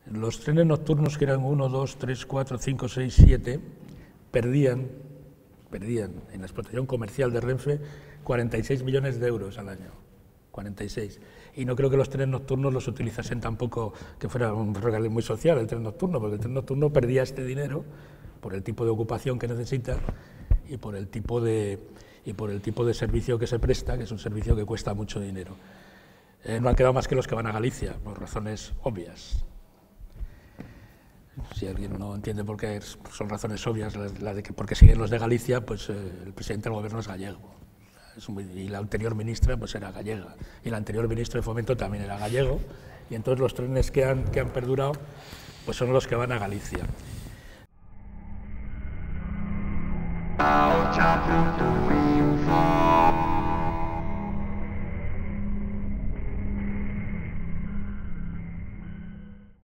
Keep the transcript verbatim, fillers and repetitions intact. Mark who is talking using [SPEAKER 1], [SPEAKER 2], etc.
[SPEAKER 1] Los trenes nocturnos, que eran uno, dos, tres, cuatro, cinco, seis, siete, perdían, perdían en la explotación comercial de Renfe cuarenta y seis millones de euros al año. cuarenta y seis. Y no creo que los trenes nocturnos los utilizasen tampoco, que fuera un ferrocarril muy social el tren nocturno, porque el tren nocturno perdía este dinero por el tipo de ocupación que necesita y por el tipo de, y por el tipo de servicio que se presta, que es un servicio que cuesta mucho dinero. Eh, no han quedado más que los que van a Galicia, por razones obvias. Si alguien no entiende por qué son razones obvias, la de que porque siguen los de Galicia, pues eh, el presidente del gobierno es gallego. Es muy, y la anterior ministra pues era gallega. Y el anterior ministro de Fomento también era gallego. Y entonces los trenes que han, que han perdurado pues son los que van a Galicia.
[SPEAKER 2] I'll jump into